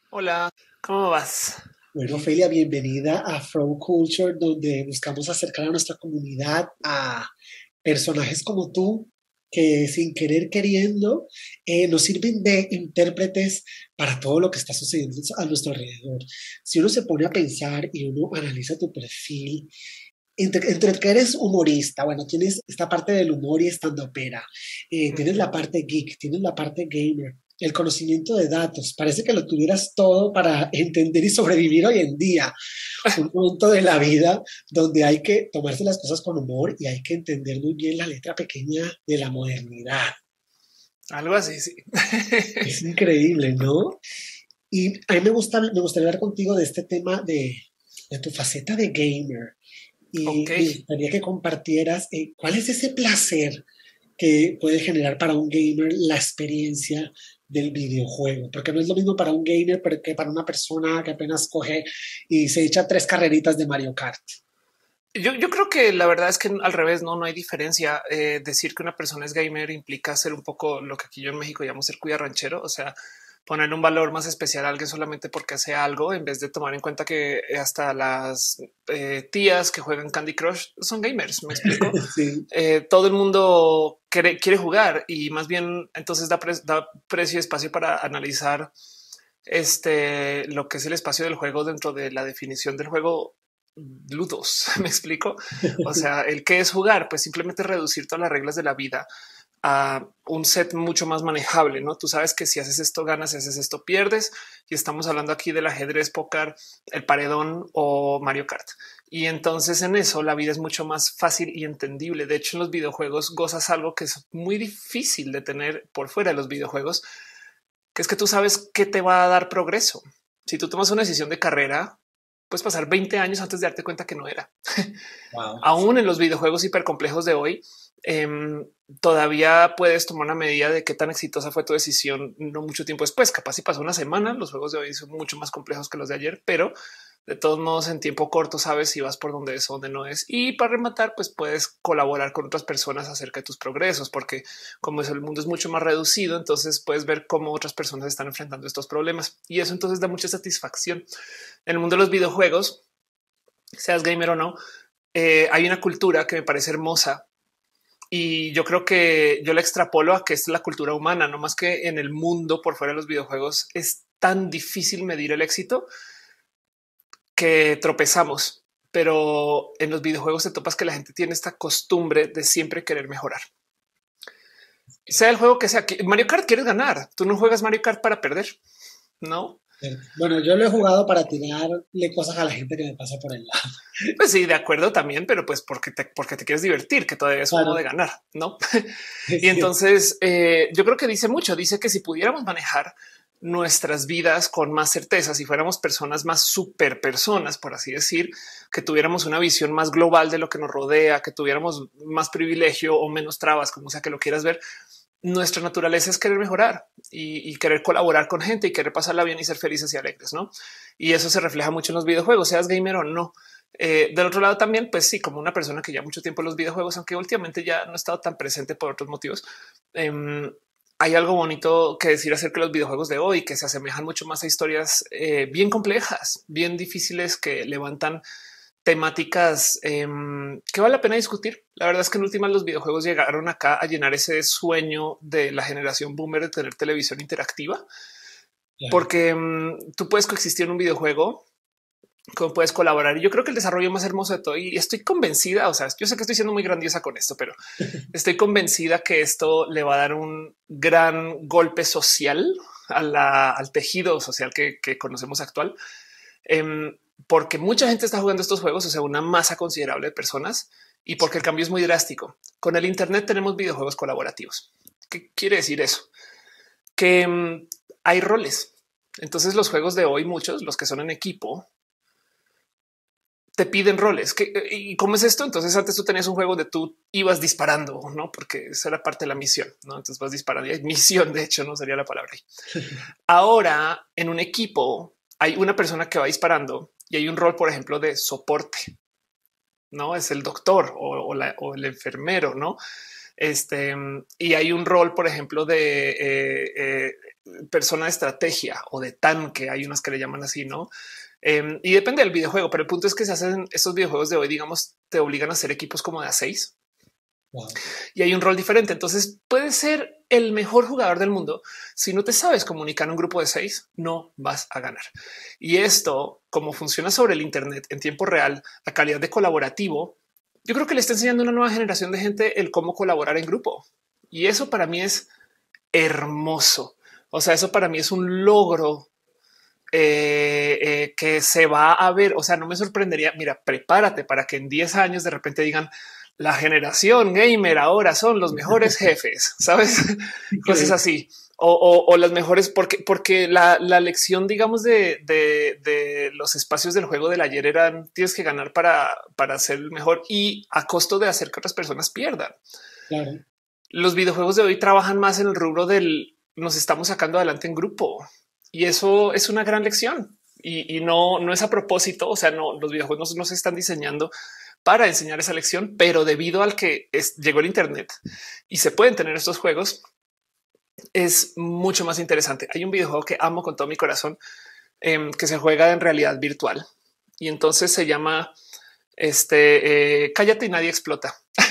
Hola, ¿cómo vas? Bueno, Ofelia, bienvenida a Flow Culture, donde buscamos acercar a nuestra comunidad a personajes como tú, que sin querer queriendo nos sirven de intérpretes para todo lo que está sucediendo a nuestro alrededor. Si uno se pone a pensar y uno analiza tu perfil, entre que eres humorista, bueno, tienes esta parte del humor y estandopera, tienes Ujú. la parte geek, tienes la parte gamer, el conocimiento de datos, parece que lo tuvieras todo para entender y sobrevivir hoy en día, un punto de la vida donde hay que tomarse las cosas con humor y hay que entender muy bien la letra pequeña de la modernidad. Algo así, sí. Es increíble, ¿no? Y a mí me gustaría hablar contigo de este tema de tu faceta de gamer. Ok, Y me gustaría que compartieras cuál es ese placer que puede generar para un gamer la experiencia del videojuego, porque no es lo mismo para un gamer que para una persona que apenas coge y se echa tres carreritas de Mario Kart. yo creo que la verdad es que al revés, no hay diferencia. Decir que una persona es gamer implica ser un poco lo que aquí yo en México llamo ser cuya ranchero, o sea, poner un valor más especial a alguien solamente porque hace algo, en vez de tomar en cuenta que hasta las tías que juegan Candy Crush son gamers. Me explico. Sí, Todo el mundo quiere jugar y más bien entonces da precio y espacio para analizar lo que es el espacio del juego dentro de la definición del juego. Ludos, me explico. O sea, el que es jugar, pues simplemente reducir todas las reglas de la vida a un set mucho más manejable. No, tú sabes que si haces esto ganas, si haces esto pierdes. Y estamos hablando aquí del ajedrez, póker, el paredón o Mario Kart. Y entonces en eso la vida es mucho más fácil y entendible. De hecho, en los videojuegos gozas algo que es muy difícil de tener por fuera de los videojuegos, que es que tú sabes que te va a dar progreso. Si tú tomas una decisión de carrera, puedes pasar 20 años antes de darte cuenta que no era. wow. Aún en los videojuegos hipercomplejos de hoy, todavía puedes tomar una medida de qué tan exitosa fue tu decisión no mucho tiempo después. Capaz si pasó una semana, los juegos de hoy son mucho más complejos que los de ayer, pero de todos modos en tiempo corto sabes si vas por donde es o donde no es. Y para rematar, pues puedes colaborar con otras personas acerca de tus progresos, porque como es el mundo es mucho más reducido, entonces puedes ver cómo otras personas están enfrentando estos problemas y eso entonces da mucha satisfacción. En el mundo de los videojuegos, seas gamer o no, hay una cultura que me parece hermosa y yo creo que yo la extrapolo a que es la cultura humana, no más que en el mundo por fuera de los videojuegos es tan difícil medir el éxito que tropezamos, pero en los videojuegos te topas que la gente tiene esta costumbre de siempre querer mejorar. Sea el juego que sea, que Mario Kart quieres ganar, tú no juegas Mario Kart para perder, ¿no? Bueno, yo lo he jugado para tirarle cosas a la gente que me pasa por el lado. Pues sí, de acuerdo también, pero pues porque te quieres divertir, que todavía es un modo de Claro, ganar, ¿no? Y es cierto. entonces yo creo que dice mucho, dice que si pudiéramos manejar nuestras vidas con más certeza, si fuéramos personas más super personas, por así decir, que tuviéramos una visión más global de lo que nos rodea, que tuviéramos más privilegio o menos trabas, como sea que lo quieras ver, nuestra naturaleza es querer mejorar y querer colaborar con gente y querer pasarla bien y ser felices y alegres, ¿no? Y eso se refleja mucho en los videojuegos, seas gamer o no. Del otro lado también, pues sí, como una persona que ya mucho tiempo en los videojuegos, aunque últimamente ya no he estado tan presente por otros motivos, em, hay algo bonito que decir acerca de los videojuegos de hoy, que se asemejan mucho más a historias bien complejas, bien difíciles, que levantan temáticas que vale la pena discutir. La verdad es que en últimas los videojuegos llegaron acá a llenar ese sueño de la generación boomer de tener televisión interactiva, Claro. porque tú puedes coexistir en un videojuego, cómo puedes colaborar. Y yo creo que el desarrollo más hermoso de todo, y estoy convencida, o sea, yo sé que estoy siendo muy grandiosa con esto, pero estoy convencida que esto le va a dar un gran golpe social al tejido social que conocemos actual. Porque mucha gente está jugando estos juegos, o sea, una masa considerable de personas y porque el cambio es muy drástico. Con el Internet tenemos videojuegos colaborativos. ¿Qué quiere decir eso? Que hay roles. Entonces los juegos de hoy, muchos, los que son en equipo, te piden roles. ¿Y cómo es esto? Entonces antes tú tenías un juego de tú ibas disparando, ¿no? Porque eso era parte de la misión, ¿no? Entonces vas disparando y hay misión, de hecho, no sería la palabra. Ahora en un equipo hay una persona que va disparando y hay un rol, por ejemplo, de soporte, ¿no? Es el doctor o el enfermero, ¿no? Y hay un rol, por ejemplo, de persona de estrategia o de tanque. Hay unas que le llaman así, ¿no? Y depende del videojuego, pero el punto es que se hacen estos videojuegos de hoy, digamos, te obligan a hacer equipos como de a 6. Wow. Y hay un rol diferente. Entonces puedes ser el mejor jugador del mundo. Si no te sabes comunicar en un grupo de 6, no vas a ganar. Y esto, como funciona sobre el Internet en tiempo real, la calidad de colaborativo, yo creo que le está enseñando a una nueva generación de gente el cómo colaborar en grupo. Y eso para mí es hermoso. O sea, eso para mí es un logro que se va a ver. O sea, no me sorprendería. Mira, prepárate para que en 10 años de repente digan la generación gamer ahora son los mejores jefes, sabes? Cosas así o las mejores, porque la lección, digamos, de los espacios del juego del ayer eran tienes que ganar para ser el mejor y a costo de hacer que otras personas pierdan. Claro. Los videojuegos de hoy trabajan más en el rubro del nos estamos sacando adelante en grupo y eso es una gran lección y no es a propósito. O sea, no, los videojuegos no se están diseñando para enseñar esa lección, pero debido al que llegó el Internet y se pueden tener estos juegos, es mucho más interesante. Hay un videojuego que amo con todo mi corazón que se juega en realidad virtual y entonces se llama Cállate y nadie explota.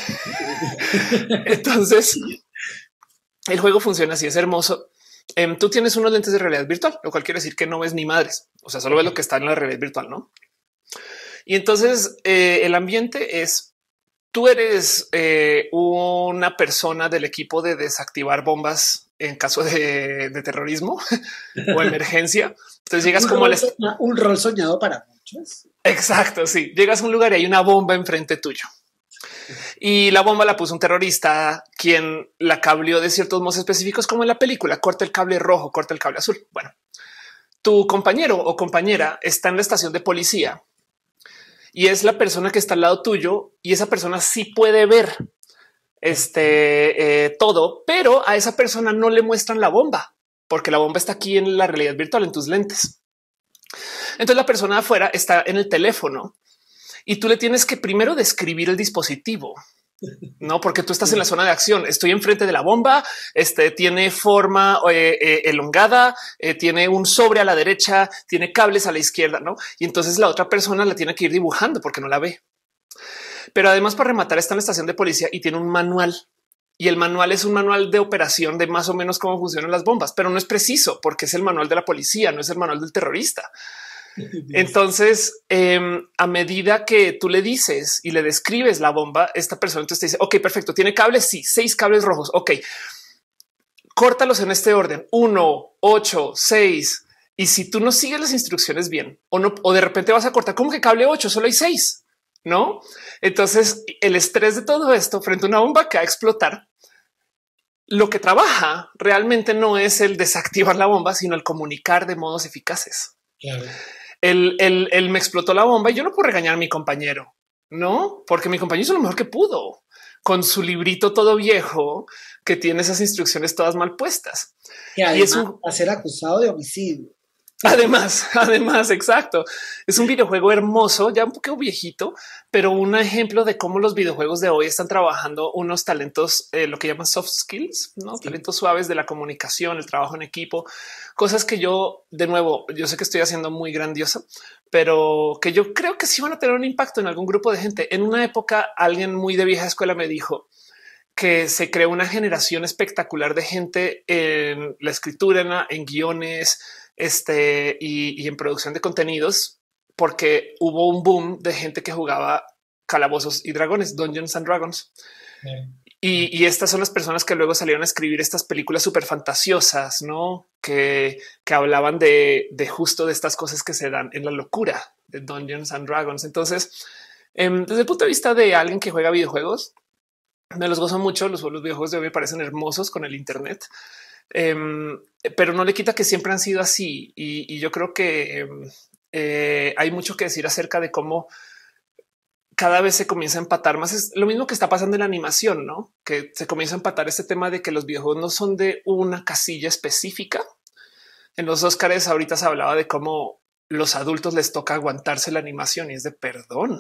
Entonces el juego funciona así, es hermoso. Tú tienes unos lentes de realidad virtual, lo cual quiere decir que no ves ni madres. O sea, solo ves lo que está en la realidad virtual, ¿no? Y entonces el ambiente es tú eres una persona del equipo de desactivar bombas en caso de terrorismo o emergencia. Entonces llegas como un rol soñado para muchos. Exacto. Sí, llegas a un lugar y hay una bomba enfrente tuyo y la bomba la puso un terrorista quien la cableó de ciertos modos específicos, como en la película. Corta el cable rojo, corta el cable azul. Bueno, tu compañero o compañera está en la estación de policía y es la persona que está al lado tuyo y esa persona sí puede ver todo, pero a esa persona no le muestran la bomba porque la bomba está aquí en la realidad virtual, en tus lentes. Entonces la persona de afuera está en el teléfono y tú le tienes que primero describir el dispositivo. No, porque tú estás en la zona de acción. Estoy enfrente de la bomba. Tiene forma elongada, tiene un sobre a la derecha, tiene cables a la izquierda, ¿no? Y entonces la otra persona la tiene que ir dibujando porque no la ve. Pero además, para rematar, está en la estación de policía y tiene un manual. Y el manual es un manual de operación de más o menos cómo funcionan las bombas, pero no es preciso porque es el manual de la policía, no es el manual del terrorista. Entonces, a medida que tú le dices y le describes la bomba, esta persona entonces te dice, ok, perfecto, tiene cables. Sí, 6 cables rojos. Ok, córtalos en este orden: 1, 8, 6. Y si tú no sigues las instrucciones bien o no, o de repente vas a cortar como que cable 8, solo hay 6, no? Entonces el estrés de todo esto frente a una bomba que va a explotar, lo que trabaja realmente no es el desactivar la bomba, sino el comunicar de modos eficaces. Claro. Él me explotó la bomba y yo no puedo regañar a mi compañero, no, porque mi compañero hizo lo mejor que pudo con su librito todo viejo que tiene esas instrucciones todas mal puestas. Y además a ser acusado de homicidio. Además, exacto. Es un videojuego hermoso, ya un poco viejito, pero un ejemplo de cómo los videojuegos de hoy están trabajando unos talentos, lo que llaman soft skills, ¿no? Sí. Talentos suaves de la comunicación, el trabajo en equipo, cosas que yo, de nuevo, yo sé que estoy haciendo muy grandioso, pero que yo creo que sí van a tener un impacto en algún grupo de gente. En una época, alguien muy de vieja escuela me dijo que se creó una generación espectacular de gente en la escritura, en guiones, y en producción de contenidos, porque hubo un boom de gente que jugaba calabozos y dragones, Dungeons and Dragons. Y estas son las personas que luego salieron a escribir estas películas súper fantasiosas, ¿no? Que hablaban de justo de estas cosas que se dan en la locura de Dungeons and Dragons. Entonces, desde el punto de vista de alguien que juega videojuegos, me los gozo mucho. Los videojuegos de hoy me parecen hermosos con el Internet. Pero no le quita que siempre han sido así. Y yo creo que hay mucho que decir acerca de cómo cada vez se comienza a empatar más. Es lo mismo que está pasando en la animación, ¿no? Que se comienza a empatar este tema de que los videojuegos no son de una casilla específica. En los Oscars ahorita se hablaba de cómo los adultos les toca aguantarse la animación y es de perdón.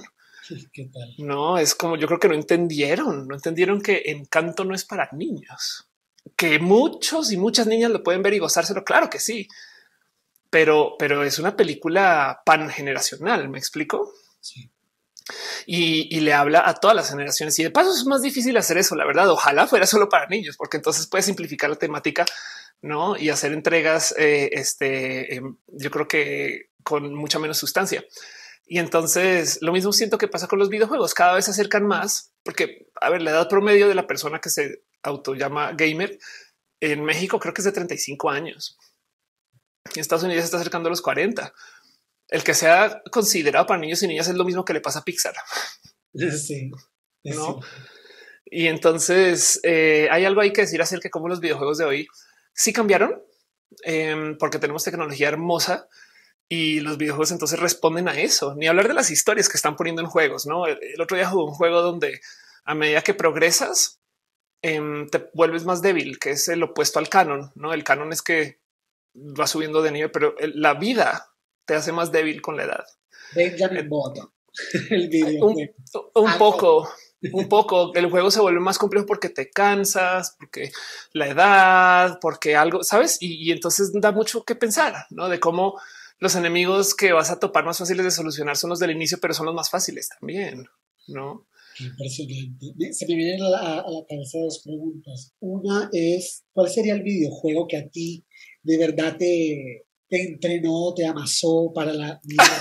¿Qué tal? No, es como yo creo que no entendieron que Encanto no es para niños, que muchos y muchas niñas lo pueden ver y gozárselo. Claro que sí, pero es una película pangeneracional. ¿Me explico? Sí. Y le habla a todas las generaciones. Y de paso es más difícil hacer eso. La verdad, ojalá fuera solo para niños, porque entonces puedes simplificar la temática, no? Y hacer entregas. Yo creo que con mucha menos sustancia. Y entonces lo mismo siento que pasa con los videojuegos. Cada vez se acercan más, porque a ver, la edad promedio de la persona que se auto llama gamer en México creo que es de 35 años. En Estados Unidos se está acercando a los 40. El que sea considerado para niños y niñas es lo mismo que le pasa a Pixar, Sí, es ¿no? cierto. Y entonces hay algo ahí que decir acerca de cómo los videojuegos de hoy sí cambiaron, porque tenemos tecnología hermosa y los videojuegos entonces responden a eso. Ni hablar de las historias que están poniendo en juegos, ¿no? El otro día jugué un juego donde a medida que progresas te vuelves más débil, que es el opuesto al canon, ¿no? El canon es que va subiendo de nivel, pero la vida te hace más débil con la edad. Benjamin Eh, Button, el videojuego. Un, un Ah, no. poco, un poco. El juego se vuelve más complejo porque te cansas, porque la edad, porque algo, sabes? Y entonces da mucho que pensar, ¿no? De cómo los enemigos que vas a topar más fáciles de solucionar son los del inicio, pero son los más fáciles también, ¿no? Qué impresionante. Se me vienen a la cabeza dos preguntas. Una es, ¿cuál sería el videojuego que a ti de verdad te entrenó, te amasó para la vida?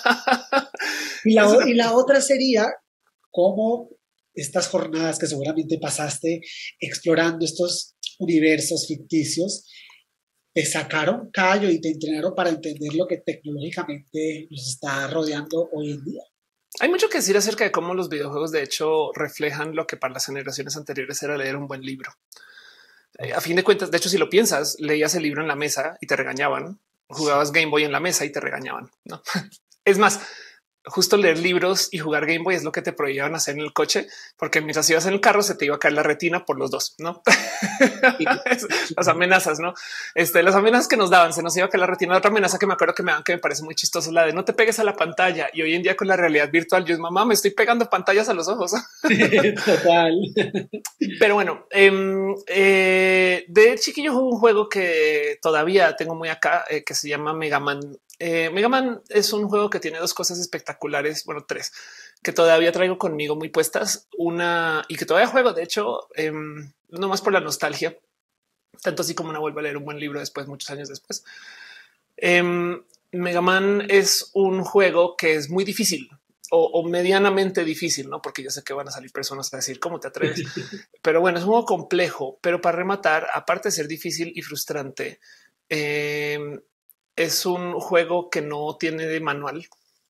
Es una Y la otra sería, ¿cómo estas jornadas que seguramente pasaste explorando estos universos ficticios te sacaron callo y te entrenaron para entender lo que tecnológicamente nos está rodeando hoy en día? Hay mucho que decir acerca de cómo los videojuegos de hecho reflejan lo que para las generaciones anteriores era leer un buen libro. A fin de cuentas, de hecho, si lo piensas, leías el libro en la mesa y te regañaban, Sí. jugabas Game Boy en la mesa y te regañaban. No es más, justo leer libros y jugar Game Boy es lo que te prohibían hacer en el coche, porque mientras ibas en el carro se te iba a caer la retina por los dos, ¿no? Las amenazas, ¿no? Las amenazas que nos daban, se nos iba a caer la retina. Otra amenaza que me acuerdo que me dan, que me parece muy chistoso, la de no te pegues a la pantalla. Y hoy en día con la realidad virtual, yo es mamá, me estoy pegando pantallas a los ojos. Total. Pero bueno, de chiquillo jugué un juego que todavía tengo muy acá, que se llama Mega Man. Mega Man es un juego que tiene dos cosas espectaculares, bueno, tres, que todavía traigo conmigo muy puestas. Una y que todavía juego, de hecho, no más por la nostalgia, tanto así como una vuelvo a leer un buen libro después, muchos años después. Mega Man es un juego que es muy difícil o medianamente difícil, no? Porque yo sé que van a salir personas a decir cómo te atreves, pero bueno, es un juego complejo. Pero para rematar, aparte de ser difícil y frustrante, es un juego que no tiene de manual.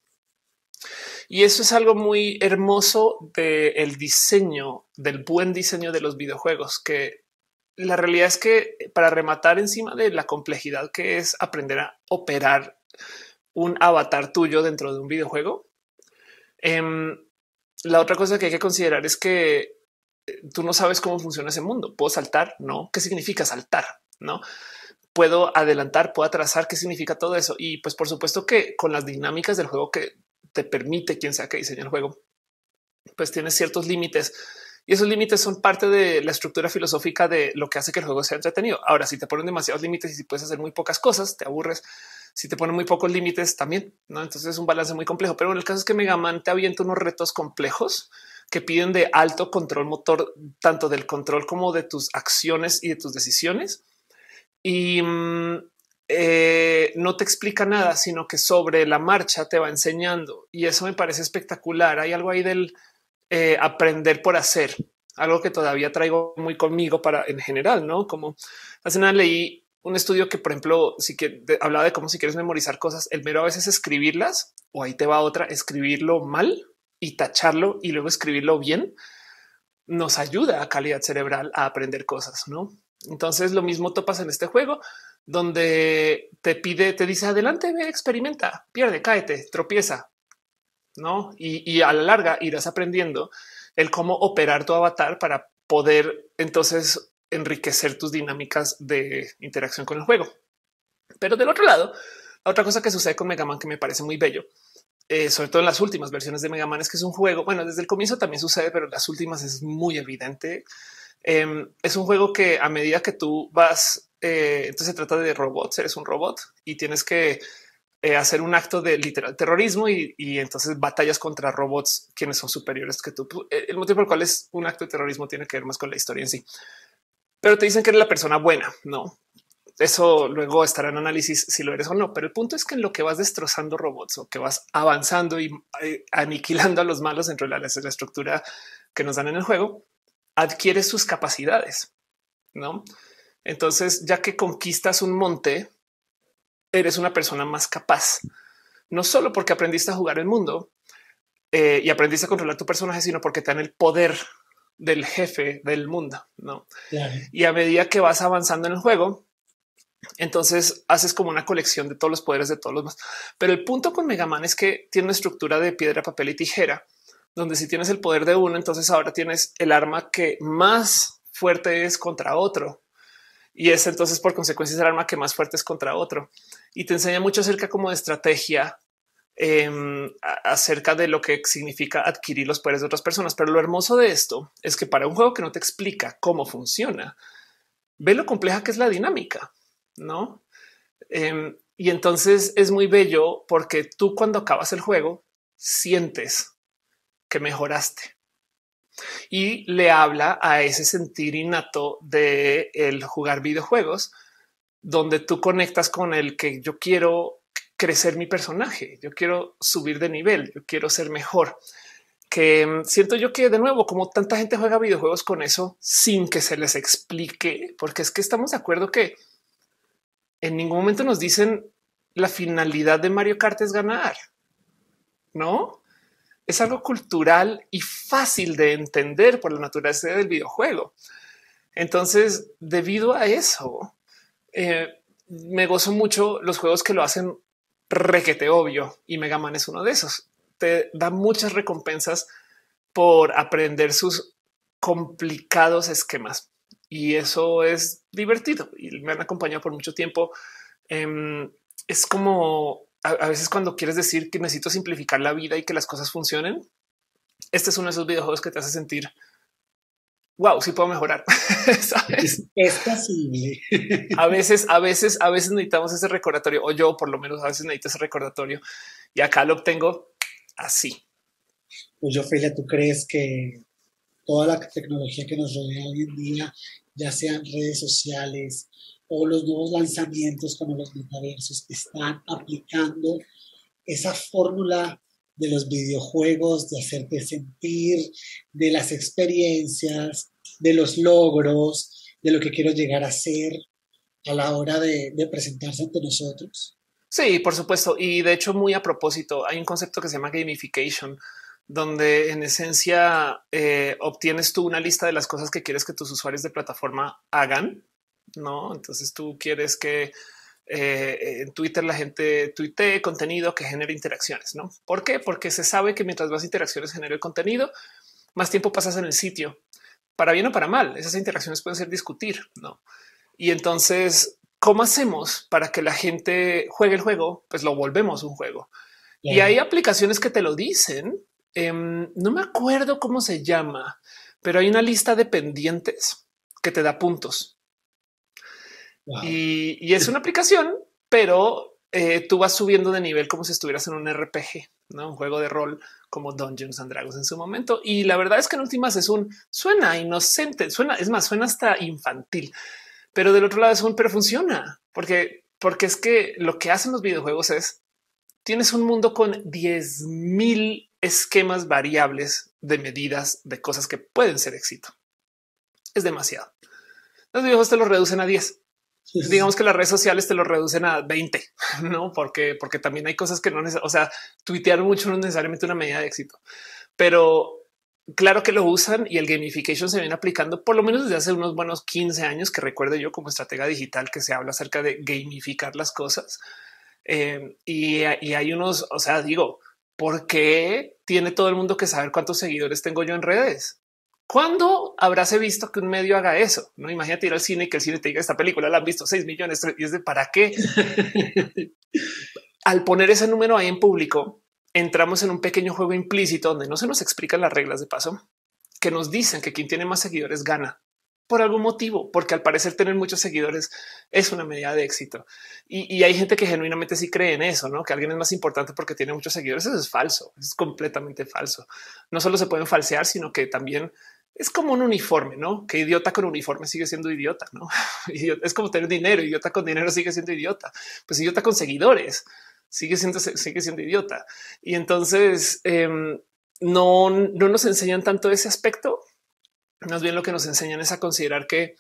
Y eso es algo muy hermoso del diseño, del buen diseño de los videojuegos, que la realidad es que para rematar encima de la complejidad que es aprender a operar un avatar tuyo dentro de un videojuego, em, la otra cosa que hay que considerar es que tú no sabes cómo funciona ese mundo. ¿Puedo saltar? No. ¿Qué significa saltar? No. ¿Puedo adelantar? ¿Puedo atrasar? ¿Qué significa todo eso? Y pues por supuesto que con las dinámicas del juego que te permite quien sea que diseñe el juego, pues tienes ciertos límites. Y esos límites son parte de la estructura filosófica de lo que hace que el juego sea entretenido. Ahora, si te ponen demasiados límites y si puedes hacer muy pocas cosas, te aburres. Si te ponen muy pocos límites también, ¿no? Entonces es un balance muy complejo. Pero en el caso es que Mega Man te avienta unos retos complejos que piden de alto control motor, tanto del control como de tus acciones y de tus decisiones. Y no te explica nada, sino que sobre la marcha te va enseñando. Y eso me parece espectacular. Hay algo ahí del aprender por hacer, algo que todavía traigo muy conmigo para en general, ¿no? Como hace nada leí un estudio que, por ejemplo, si que hablaba de cómo si quieres memorizar cosas, el mero a veces escribirlas o ahí te va otra, escribirlo mal y tacharlo y luego escribirlo bien nos ayuda a calidad cerebral a aprender cosas, ¿no? Entonces lo mismo topas en este juego donde te pide, te dice adelante, ve, experimenta, pierde, cáete, tropieza, ¿no? Y a la larga irás aprendiendo el cómo operar tu avatar para poder entonces enriquecer tus dinámicas de interacción con el juego. Pero del otro lado, otra cosa que sucede con Mega Man que me parece muy bello sobre todo en las últimas versiones de Mega Man, es que es un juego, bueno, desde el comienzo también sucede, pero en las últimas es muy evidente. Es un juego que a medida que tú vas, entonces se trata de robots, eres un robot y tienes que hacer un acto de literal terrorismo y entonces batallas contra robots quienes son superiores que tú. El motivo por el cual es un acto de terrorismo tiene que ver más con la historia en sí, pero te dicen que eres la persona buena, ¿no? Eso luego estará en análisis si lo eres o no, pero el punto es que en lo que vas destrozando robots o que vas avanzando y aniquilando a los malos dentro de la estructura que nos dan en el juego, adquieres sus capacidades, ¿no? Entonces, ya que conquistas un monte, eres una persona más capaz, no solo porque aprendiste a jugar el mundo y aprendiste a controlar tu personaje, sino porque te dan el poder del jefe del mundo, ¿no? Claro. Y a medida que vas avanzando en el juego, entonces haces como una colección de todos los poderes de todos los más. Pero el punto con Mega Man es que tiene una estructura de piedra, papel y tijera, donde si tienes el poder de uno, entonces ahora tienes el arma que más fuerte es contra otro. Y es entonces por consecuencia el arma que más fuerte es contra otro. Y te enseña mucho acerca como de estrategia, acerca de lo que significa adquirir los poderes de otras personas. Pero lo hermoso de esto es que para un juego que no te explica cómo funciona, ve lo compleja que es la dinámica, ¿no? Y entonces es muy bello porque tú cuando acabas el juego sientes que mejoraste y le habla a ese sentir innato de el jugar videojuegos, donde tú conectas con el que yo quiero crecer mi personaje, yo quiero subir de nivel, yo quiero ser mejor. Que siento yo que de nuevo, como tanta gente juega videojuegos con eso sin que se les explique, porque es que estamos de acuerdo que en ningún momento nos dicen la finalidad de Mario Kart es ganar, ¿no? Es algo cultural y fácil de entender por la naturaleza del videojuego. Entonces, debido a eso, me gozo mucho los juegos que lo hacen requete obvio y Mega Man es uno de esos. Te da muchas recompensas por aprender sus complicados esquemas y eso es divertido y me han acompañado por mucho tiempo. Es como a veces cuando quieres decir que necesito simplificar la vida y que las cosas funcionen. Este es uno de esos videojuegos que te hace sentir wow, sí puedo mejorar. ¿Sabes? Es posible. A veces necesitamos ese recordatorio, o yo por lo menos a veces necesito ese recordatorio y acá lo obtengo así. Pues yo, Ophelia, ¿tú crees que toda la tecnología que nos rodea hoy en día, ya sean redes sociales o los nuevos lanzamientos como los metaversos, están aplicando esa fórmula de los videojuegos, de hacerte sentir, de las experiencias, de los logros, de lo que quiero llegar a ser a la hora de presentarse ante nosotros? Sí, por supuesto. Y de hecho, muy a propósito, hay un concepto que se llama gamification, donde en esencia obtienes tú una lista de las cosas que quieres que tus usuarios de plataforma hagan, ¿no? Entonces tú quieres que en Twitter la gente tuitee contenido que genere interacciones, ¿no? ¿Por qué? Porque se sabe que mientras más interacciones genere el contenido, más tiempo pasas en el sitio, para bien o para mal. Esas interacciones pueden ser discutir, ¿no? Y entonces, ¿cómo hacemos para que la gente juegue el juego? Pues lo volvemos un juego. Yeah. Y hay aplicaciones que te lo dicen. No me acuerdo cómo se llama, pero hay una lista de pendientes que te da puntos. Wow. Y es una aplicación, pero tú vas subiendo de nivel como si estuvieras en un RPG, ¿no? Un juego de rol como Dungeons and Dragons en su momento. Y la verdad es que en últimas suena inocente, suena hasta infantil, pero del otro lado pero funciona porque es que lo que hacen los videojuegos es tienes un mundo con 10,000 esquemas variables de medidas de cosas que pueden ser éxito. Es demasiado. Los videojuegos te los reducen a 10. Sí. Digamos que las redes sociales te lo reducen a 20, no? Porque también hay cosas que no necesitan. O sea, tuitear mucho no es necesariamente una medida de éxito, pero claro que lo usan y el gamification se viene aplicando por lo menos desde hace unos buenos 15 años que recuerde yo como estratega digital que se habla acerca de gamificar las cosas. Y hay unos, o sea, digo, ¿por qué tiene todo el mundo que saber cuántos seguidores tengo yo en redes? ¿Cuándo habráse visto que un medio haga eso? No, imagínate ir al cine y que el cine te diga esta película la han visto 6 millones y es de para qué. Al poner ese número ahí en público, entramos en un pequeño juego implícito donde no se nos explican las reglas de paso, que nos dicen que quien tiene más seguidores gana por algún motivo, porque al parecer tener muchos seguidores es una medida de éxito. Y hay gente que genuinamente sí cree en eso, ¿no? Que alguien es más importante porque tiene muchos seguidores. Eso es falso, es completamente falso. No solo se pueden falsear, sino que también es como un uniforme, ¿no? Que idiota con uniforme sigue siendo idiota, ¿no? Es como tener dinero, idiota con dinero sigue siendo idiota. Pues idiota con seguidores sigue siendo idiota. Y entonces no nos enseñan tanto ese aspecto. Más bien lo que nos enseñan es a considerar que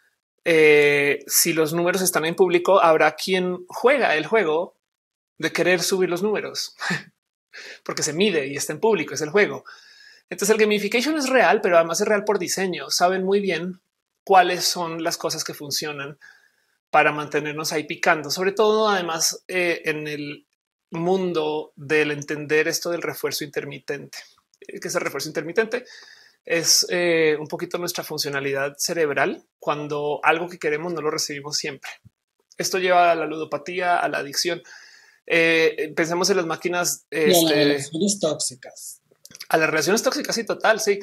si los números están en público, habrá quien juega el juego de querer subir los números porque se mide y está en público, es el juego. Entonces el gamification es real, pero además es real por diseño. Saben muy bien cuáles son las cosas que funcionan para mantenernos ahí picando, sobre todo además en el mundo del entender esto del refuerzo intermitente. ¿Qué es el refuerzo intermitente? Es un poquito nuestra funcionalidad cerebral cuando algo que queremos no lo recibimos siempre. Esto lleva a la ludopatía, a la adicción. Pensemos en las máquinas. Y a las relaciones tóxicas. A las relaciones tóxicas, sí, total, sí.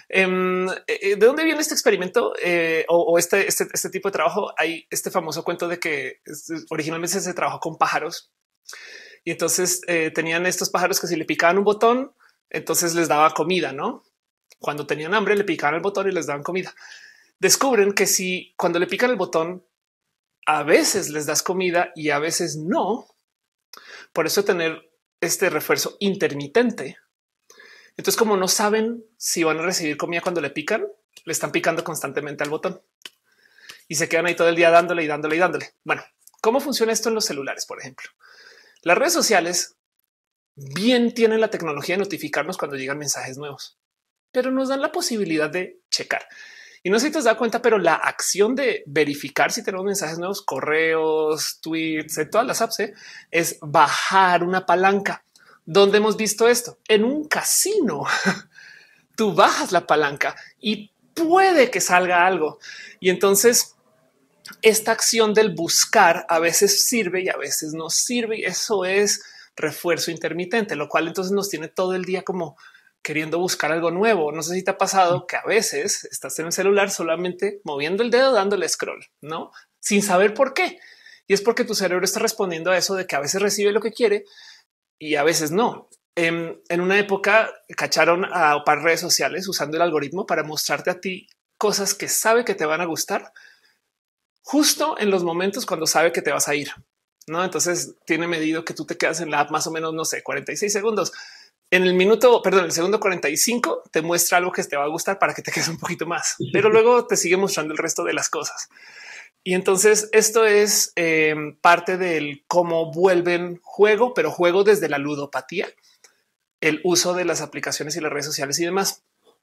¿De dónde viene este experimento o este tipo de trabajo? Hay este famoso cuento de que originalmente se trabajó con pájaros y entonces tenían estos pájaros que si le picaban un botón, entonces les daba comida, ¿no? Cuando tenían hambre le picaban el botón y les daban comida. Descubren que si cuando le pican el botón a veces les das comida y a veces no, por eso tener este refuerzo intermitente. Entonces, como no saben si van a recibir comida cuando le pican, le están picando constantemente al botón y se quedan ahí todo el día dándole y dándole y dándole. Bueno, ¿cómo funciona esto en los celulares? Por ejemplo, las redes sociales bien tienen la tecnología de notificarnos cuando llegan mensajes nuevos, pero nos dan la posibilidad de checar. Y no sé si te has dado cuenta, pero la acción de verificar si tenemos mensajes nuevos, correos, tweets, en todas las apps, es bajar una palanca. ¿Dónde hemos visto esto? En un casino. Tú bajas la palanca y puede que salga algo. Y entonces esta acción del buscar a veces sirve y a veces no sirve. Y eso es refuerzo intermitente, lo cual entonces nos tiene todo el día como queriendo buscar algo nuevo. No sé si te ha pasado que a veces estás en el celular solamente moviendo el dedo, dándole scroll, no sin saber por qué. Y es porque tu cerebro está respondiendo a eso de que a veces recibe lo que quiere y a veces no. En una época cacharon a un par de redes sociales usando el algoritmo para mostrarte a ti cosas que sabe que te van a gustar justo en los momentos cuando sabe que te vas a ir. No, entonces tiene medido que tú te quedas en la app más o menos, no sé, 46 segundos. En el minuto, perdón, el segundo 45 te muestra algo que te va a gustar para que te quedes un poquito más, pero luego te sigue mostrando el resto de las cosas. Y entonces esto es parte del cómo vuelven juego, pero juego desde la ludopatía, el uso de las aplicaciones y las redes sociales y demás.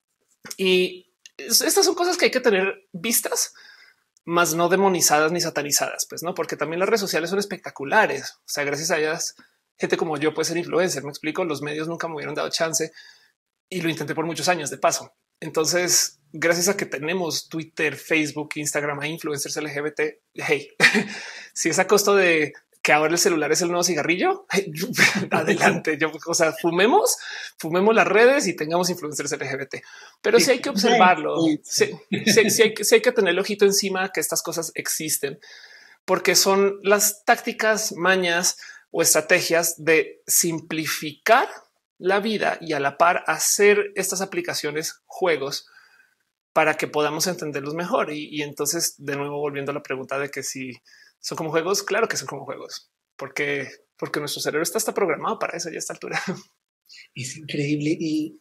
Y estas son cosas que hay que tener vistas, más no demonizadas ni satanizadas, pues no, porque también las redes sociales son espectaculares. O sea, gracias a ellas, gente como yo puede ser influencer. Me explico, los medios nunca me hubieran dado chance y lo intenté por muchos años de paso. Entonces, gracias a que tenemos Twitter, Facebook, Instagram, hay influencers LGBT. Hey, si es a costo de que ahora el celular es el nuevo cigarrillo, adelante. O sea, fumemos las redes y tengamos influencers LGBT, pero sí hay que observarlo. Sí hay que tener el ojito encima que estas cosas existen, porque son las tácticas, mañas o estrategias de simplificar la vida y a la par hacer estas aplicaciones juegos para que podamos entenderlos mejor. Y entonces, de nuevo, volviendo a la pregunta de que si son como juegos, claro que son como juegos, porque nuestro cerebro está programado para eso ya a esta altura. Es increíble y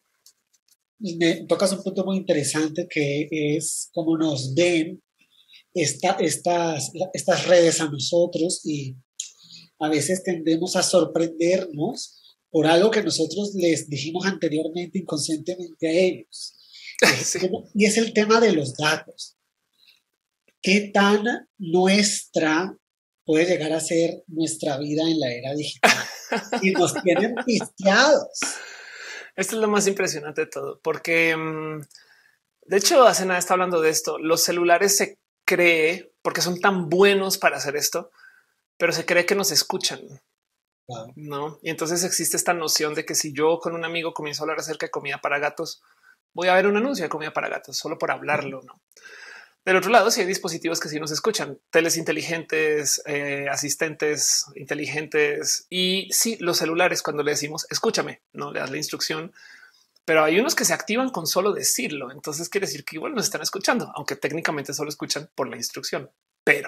me tocas un punto muy interesante que es cómo nos ven estas redes a nosotros y a veces tendemos a sorprendernos por algo que nosotros les dijimos anteriormente inconscientemente a ellos. Sí. Y es el tema de los datos. ¿Qué tan nuestra puede llegar a ser nuestra vida en la era digital? Y nos tienen pisteados. Esto es lo más impresionante de todo, porque de hecho hace nada está hablando de esto. Los celulares se cree porque son tan buenos para hacer esto, pero se cree que nos escuchan. Wow. ¿no? Y entonces existe esta noción de que si yo con un amigo comienzo a hablar acerca de comida para gatos, voy a ver un anuncio de comida para gatos solo por hablarlo, ¿no? Del otro lado, si hay dispositivos que sí nos escuchan, teles inteligentes, asistentes inteligentes y sí, los celulares, cuando le decimos escúchame, no le das la instrucción, pero hay unos que se activan con solo decirlo. Entonces quiere decir que igual nos están escuchando, aunque técnicamente solo escuchan por la instrucción. Pero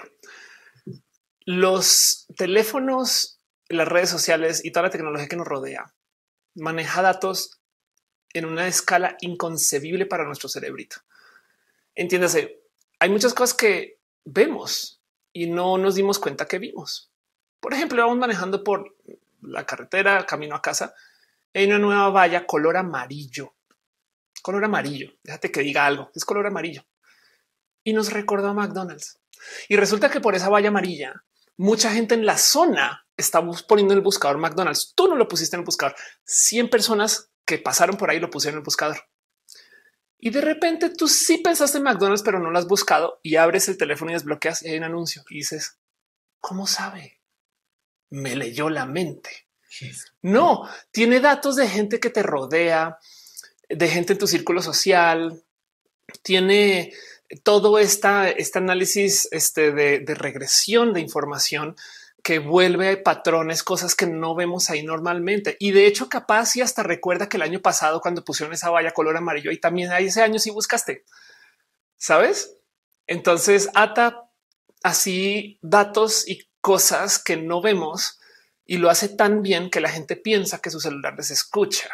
los teléfonos, las redes sociales y toda la tecnología que nos rodea maneja datos en una escala inconcebible para nuestro cerebrito. Entiéndase, hay muchas cosas que vemos y no nos dimos cuenta que vimos. Por ejemplo, vamos manejando por la carretera, camino a casa, hay una nueva valla color amarillo. Color amarillo. Déjate que diga algo. Es color amarillo. Y nos recordó a McDonald's. Y resulta que por esa valla amarilla, mucha gente en la zona estamos poniendo en el buscador McDonald's. Tú no lo pusiste en el buscador. 100 personas que pasaron por ahí lo pusieron en el buscador. Y de repente tú sí pensaste en McDonald's, pero no lo has buscado y abres el teléfono y desbloqueas y hay un anuncio y dices, ¿cómo sabe? Me leyó la mente. No, tiene datos de gente que te rodea, de gente en tu círculo social, tiene todo este análisis de regresión de información que vuelve patrones, cosas que no vemos ahí normalmente. Y de hecho, capaz y hasta recuerda que el año pasado, cuando pusieron esa valla color amarillo, y también hay ese año si buscaste, ¿sabes? Entonces ata así datos y cosas que no vemos y lo hace tan bien que la gente piensa que su celular les escucha.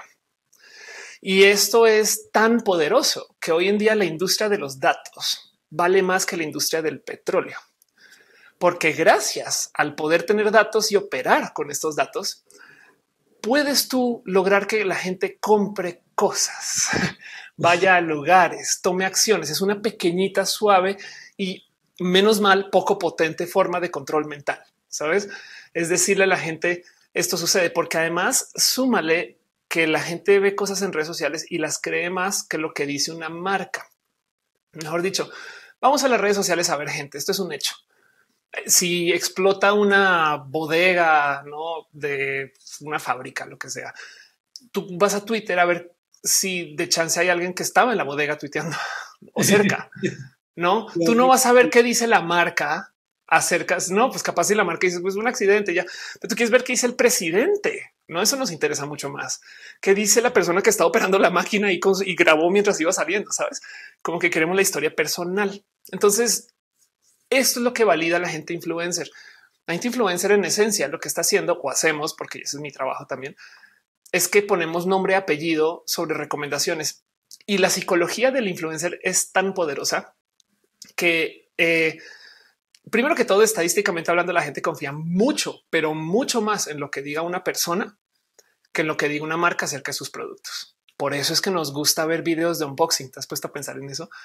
Y esto es tan poderoso que hoy en día la industria de los datos vale más que la industria del petróleo. Porque gracias al poder tener datos y operar con estos datos, puedes tú lograr que la gente compre cosas, vaya a lugares, tome acciones. Es una pequeñita, suave y menos mal poco potente forma de control mental, ¿sabes? Es decirle a la gente, esto sucede porque además súmale que la gente ve cosas en redes sociales y las cree más que lo que dice una marca. Mejor dicho, vamos a las redes sociales a ver gente. Esto es un hecho. Si explota una bodega, no de una fábrica, lo que sea, tú vas a Twitter a ver si de chance hay alguien que estaba en la bodega tuiteando o cerca. No, tú no vas a ver qué dice la marca acerca. No, pues capaz si la marca dice pues un accidente ya, pero tú quieres ver qué dice el presidente. No, eso nos interesa mucho más. ¿Qué dice la persona que está operando la máquina y grabó mientras iba saliendo? Sabes, como que queremos la historia personal. Entonces, esto es lo que valida a la gente influencer. La gente influencer en esencia lo que está haciendo o hacemos, porque ese es mi trabajo también, es que ponemos nombre y apellido sobre recomendaciones. Y la psicología del influencer es tan poderosa que primero que todo, estadísticamente hablando, la gente confía mucho, pero mucho más en lo que diga una persona que en lo que diga una marca acerca de sus productos. Por eso es que nos gusta ver videos de unboxing. ¿Te has puesto a pensar en eso?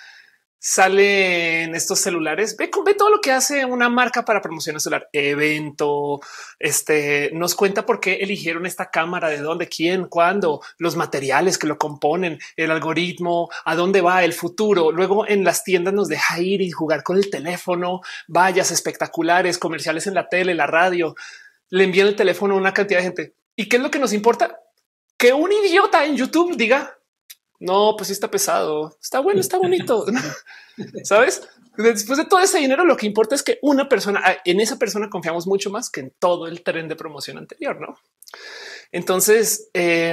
Sale en estos celulares. Ve todo lo que hace una marca para promocionar celular, evento. Nos cuenta por qué eligieron esta cámara, de dónde, quién, cuándo, los materiales que lo componen, el algoritmo, a dónde va el futuro. Luego en las tiendas nos deja ir y jugar con el teléfono, vallas espectaculares, comerciales en la tele, la radio. Le envían el teléfono a una cantidad de gente. ¿Y qué es lo que nos importa? Que un idiota en YouTube diga no, pues sí está pesado, está bueno, está bonito. Sabes? Después de todo ese dinero, lo que importa es que una persona, en esa persona confiamos mucho más que en todo el tren de promoción anterior, ¿no? Entonces,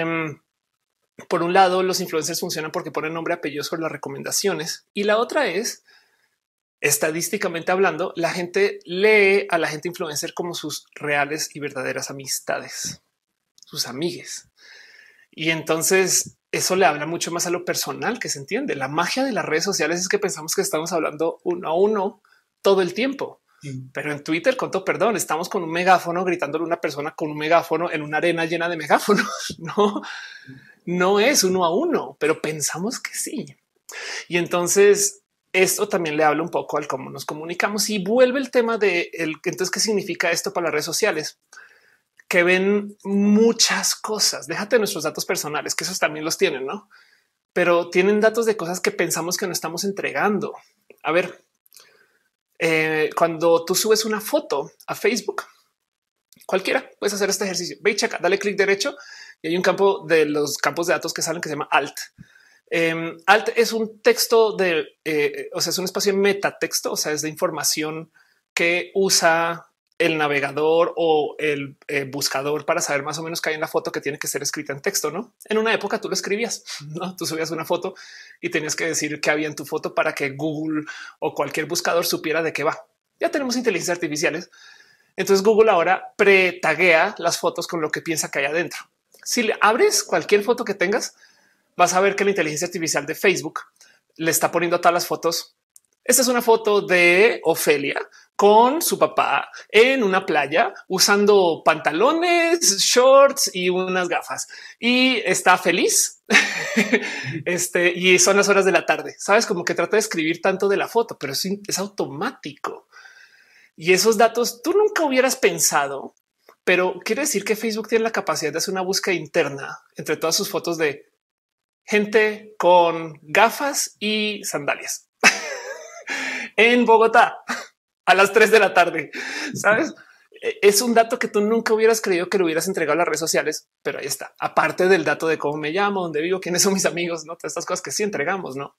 por un lado, los influencers funcionan porque ponen nombre y apellido sobre las recomendaciones y la otra es, estadísticamente hablando, la gente lee a la gente influencer como sus reales y verdaderas amistades, sus amigues. Y entonces eso le habla mucho más a lo personal que se entiende. La magia de las redes sociales es que pensamos que estamos hablando uno a uno todo el tiempo. Pero en Twitter, con todo perdón, estamos con un megáfono gritándole a una persona con un megáfono en una arena llena de megáfonos. No, no es uno a uno, pero pensamos que sí. Y entonces esto también le habla un poco al cómo nos comunicamos y vuelve el tema de entonces qué significa esto para las redes sociales, que ven muchas cosas. Déjate nuestros datos personales, que esos también los tienen, ¿no? Pero tienen datos de cosas que pensamos que no estamos entregando. A ver, cuando tú subes una foto a Facebook, Cualquiera puedes hacer este ejercicio. Ve y checa, dale clic derecho y hay un campo de los campos de datos que salen que se llama alt. Alt es un texto de, o sea, es un espacio de metatexto, o sea, es de información que usa el navegador o el buscador para saber más o menos qué hay en la foto que tiene que ser escrita en texto. No, en una época tú lo escribías, no, tú subías una foto y tenías que decir qué había en tu foto para que Google o cualquier buscador supiera de qué va. Ya tenemos inteligencias artificiales. Entonces Google ahora pretaguea las fotos con lo que piensa que hay adentro. Si le abres cualquier foto que tengas, vas a ver que la inteligencia artificial de Facebook le está poniendo a todas las fotos. Esta es una foto de Ofelia con su papá en una playa usando pantalones, shorts y unas gafas y está feliz. Y son las horas de la tarde. Sabes, como que trata de escribir tanto de la foto, pero es automático. Y esos datos tú nunca hubieras pensado, pero quiere decir que Facebook tiene la capacidad de hacer una búsqueda interna entre todas sus fotos de gente con gafas y sandalias en Bogotá a las 3 de la tarde. Sabes, es un dato que tú nunca hubieras creído que lo hubieras entregado a las redes sociales, pero ahí está. Aparte del dato de cómo me llamo, dónde vivo, quiénes son mis amigos, no todas estas cosas que sí entregamos, no?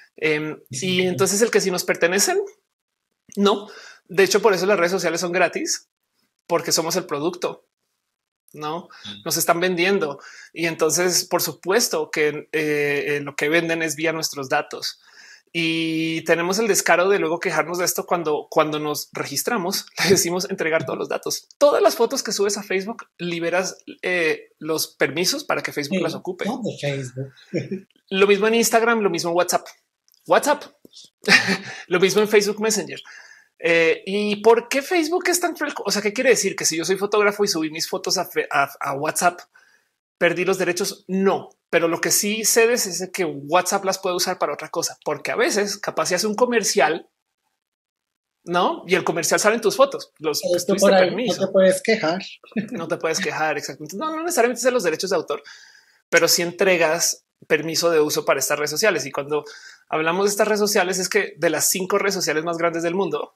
Y entonces el que si nos pertenecen, no. De hecho, por eso las redes sociales son gratis, porque somos el producto. No nos están vendiendo y entonces por supuesto que lo que venden es vía nuestros datos y tenemos el descaro de luego quejarnos de esto cuando nos registramos. Le decimos entregar todos los datos, todas las fotos que subes a Facebook, liberas los permisos para que Facebook las ocupe. Facebook. Lo mismo en Instagram, lo mismo en WhatsApp, lo mismo en Facebook Messenger. ¿Y por qué Facebook es tan cruel? O sea, ¿qué quiere decir? Que si yo soy fotógrafo y subí mis fotos a WhatsApp, perdí los derechos. No, pero lo que sí sé es que WhatsApp las puede usar para otra cosa, porque a veces capaz si hace un comercial, no, y el comercial sale en tus fotos. Los permiso. No te puedes quejar. No te puedes quejar. Exactamente. No necesariamente son los derechos de autor, pero si entregas permiso de uso para estas redes sociales. Y cuando hablamos de estas redes sociales, es que de las 5 redes sociales más grandes del mundo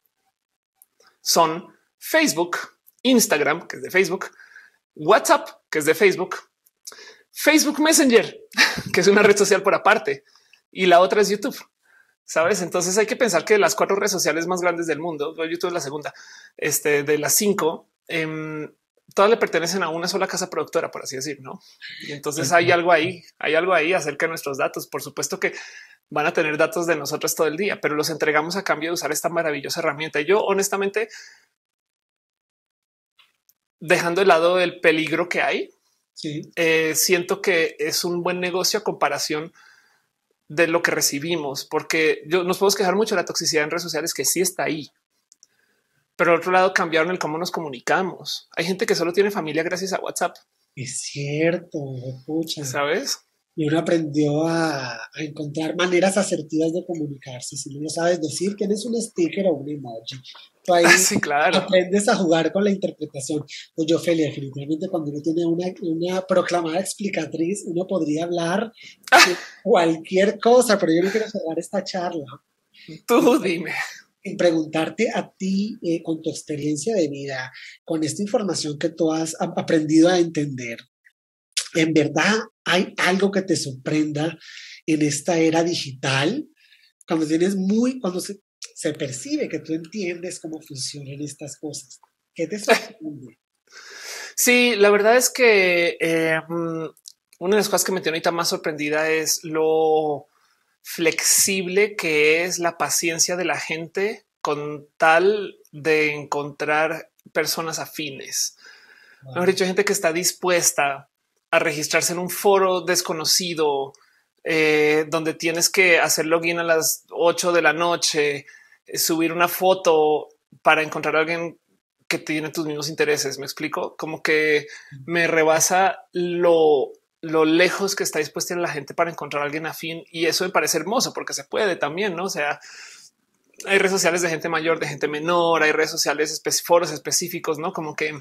son Facebook, Instagram, que es de Facebook, WhatsApp, que es de Facebook, Facebook Messenger, que es una red social por aparte, y la otra es YouTube. Sabes? Entonces hay que pensar que de las 4 redes sociales más grandes del mundo, YouTube es la segunda, de las 5, todas le pertenecen a una sola casa productora, por así decir, ¿no? Y entonces hay algo ahí acerca de nuestros datos. Por supuesto que van a tener datos de nosotros todo el día, pero los entregamos a cambio de usar esta maravillosa herramienta. Y yo honestamente, dejando de lado el peligro que hay, sí, siento que es un buen negocio a comparación de lo que recibimos, porque nos podemos quejar mucho de la toxicidad en redes sociales, que sí está ahí. Pero al otro lado cambiaron el cómo nos comunicamos. Hay gente que solo tiene familia gracias a WhatsApp. Es cierto, pucha. ¿Sabes? Y uno aprendió a encontrar maneras asertivas de comunicarse. Si no sabes decir, tienes un sticker o un emoji. Tú ahí sí, claro, aprendes a jugar con la interpretación. Pues yo, Ophelia, definitivamente cuando uno tiene una proclamada explicatriz, uno podría hablar de cualquier cosa, pero yo no quiero cerrar esta charla. Tú dime. Y preguntarte a ti, con tu experiencia de vida, con esta información que tú has aprendido a entender, ¿en verdad hay algo que te sorprenda en esta era digital? Cuando se percibe que tú entiendes cómo funcionan estas cosas. ¿Qué te sorprende? Sí, la verdad es que una de las cosas que me tiene ahorita más sorprendida es lo flexible que es la paciencia de la gente con tal de encontrar personas afines. Wow. Mejor dicho, gente que está dispuesta a registrarse en un foro desconocido, donde tienes que hacer login a las 8 de la noche, subir una foto para encontrar a alguien que tiene tus mismos intereses. Me explico, como que me rebasa lo lejos que está dispuesta la gente para encontrar a alguien afín. Y eso me parece hermoso porque se puede también, ¿no? O sea, hay redes sociales de gente mayor, de gente menor, hay redes sociales, foros específicos, ¿no? Como que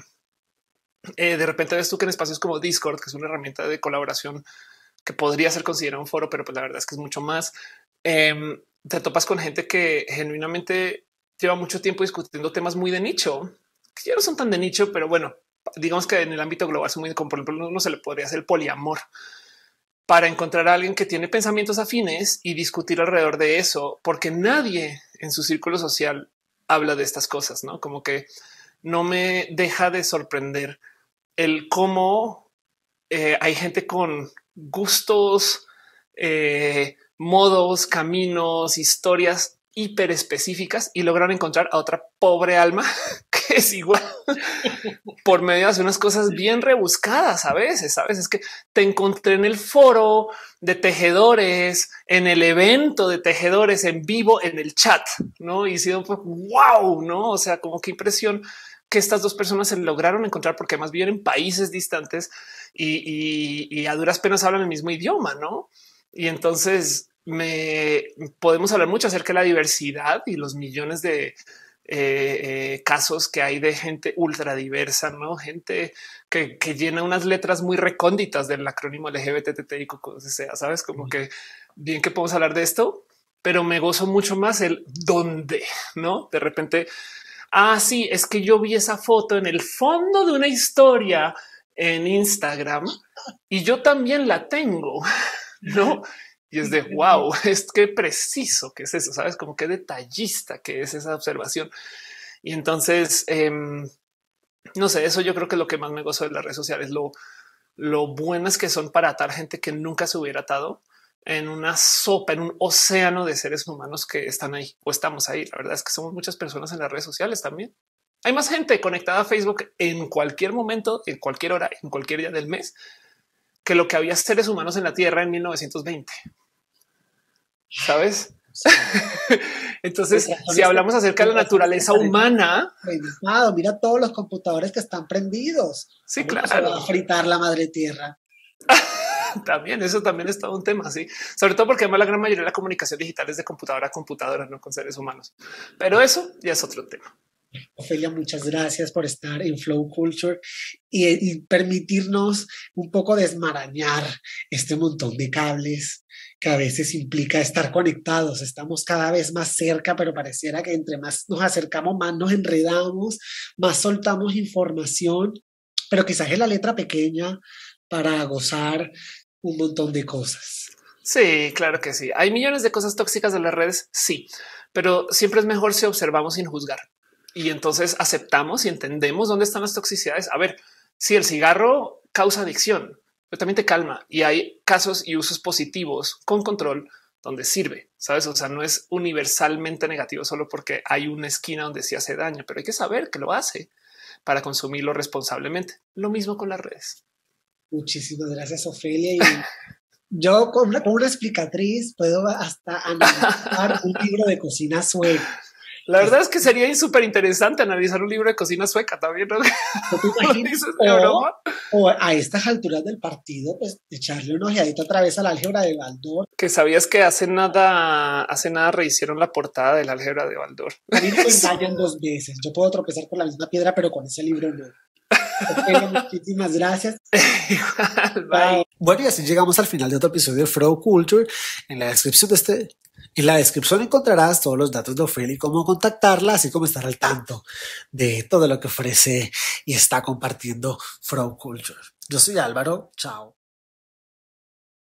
de repente ves tú que en espacios como Discord, que es una herramienta de colaboración que podría ser considerado un foro, pero pues la verdad es que es mucho más, te topas con gente que genuinamente lleva mucho tiempo discutiendo temas muy de nicho, que ya no son tan de nicho, pero bueno, digamos que en el ámbito global son muy, como por ejemplo, uno se le podría hacer el poliamor para encontrar a alguien que tiene pensamientos afines y discutir alrededor de eso, porque nadie en su círculo social habla de estas cosas, ¿no? Como que no me deja de sorprender el cómo hay gente con gustos, modos, caminos, historias hiper específicas y logran encontrar a otra pobre alma que es igual por medio de hacer unas cosas bien rebuscadas a veces, sabes? Es que te encontré en el foro de tejedores, en el evento de tejedores en vivo, en el chat, ¿no? Y sido wow, ¿no? O sea, como qué impresión que estas dos personas se lograron encontrar porque además viven en países distantes y a duras penas hablan el mismo idioma, ¿no? Y entonces podemos hablar mucho acerca de la diversidad y los millones de casos que hay de gente ultra diversa, no gente que llena unas letras muy recónditas del acrónimo LGBTTI, sea, sabes, como que bien que podemos hablar de esto, pero me gozo mucho más el dónde, no de repente. Ah, sí, es que yo vi esa foto en el fondo de una historia en Instagram y yo también la tengo, no? Y es de wow, es que preciso que es eso, sabes, como que detallista que es esa observación. Y entonces, no sé, eso yo creo que es lo que más me gozo de las redes sociales, lo buenas que son para atar gente que nunca se hubiera atado en una sopa, en un océano de seres humanos que están ahí o estamos ahí. La verdad es que somos muchas personas en las redes sociales también. Hay más gente conectada a Facebook en cualquier momento, en cualquier hora, en cualquier día del mes, que lo que había seres humanos en la Tierra en 1920. ¿Sabes? Sí. Entonces, si hablamos acerca de la naturaleza humana, mira todos los computadores que están prendidos. Sí, claro. Se va a fritar la madre tierra. También eso también es todo un tema, sí, sobre todo porque además la gran mayoría de la comunicación digital es de computadora a computadora, no con seres humanos. Pero eso ya es otro tema. Ofelia, muchas gracias por estar en Flow Culture y permitirnos un poco desmarañar este montón de cables que a veces implica estar conectados. Estamos cada vez más cerca, pero pareciera que entre más nos acercamos, más nos enredamos, más soltamos información, pero quizás es la letra pequeña para gozar un montón de cosas. Sí, claro que sí. Hay millones de cosas tóxicas de las redes, sí, pero siempre es mejor si observamos sin juzgar. Y entonces aceptamos y entendemos dónde están las toxicidades. A ver, si el cigarro causa adicción, pero también te calma y hay casos y usos positivos con control donde sirve, sabes? O sea, no es universalmente negativo solo porque hay una esquina donde sí hace daño, pero hay que saber que lo hace para consumirlo responsablemente. Lo mismo con las redes. Muchísimas gracias, Ofelia. Y yo con una explicatriz puedo hasta analizar un libro de cocina sueca. La verdad es que sería súper interesante analizar un libro de cocina sueca también, ¿no? O a estas alturas del partido, pues echarle un ojeadito otra vez a la álgebra de Baldor. Que sabías que hace nada rehicieron la portada del álgebra de Baldor. A mí me engañan 2 veces. Yo puedo tropezar con la misma piedra, pero con ese libro no. Muchísimas gracias. Bye. Bueno, y así llegamos al final de otro episodio de Flow Culture. En la descripción encontrarás todos los datos de Ofelia y cómo contactarla, así como estar al tanto de todo lo que ofrece y está compartiendo Flow Culture. Yo soy Álvaro. Chao.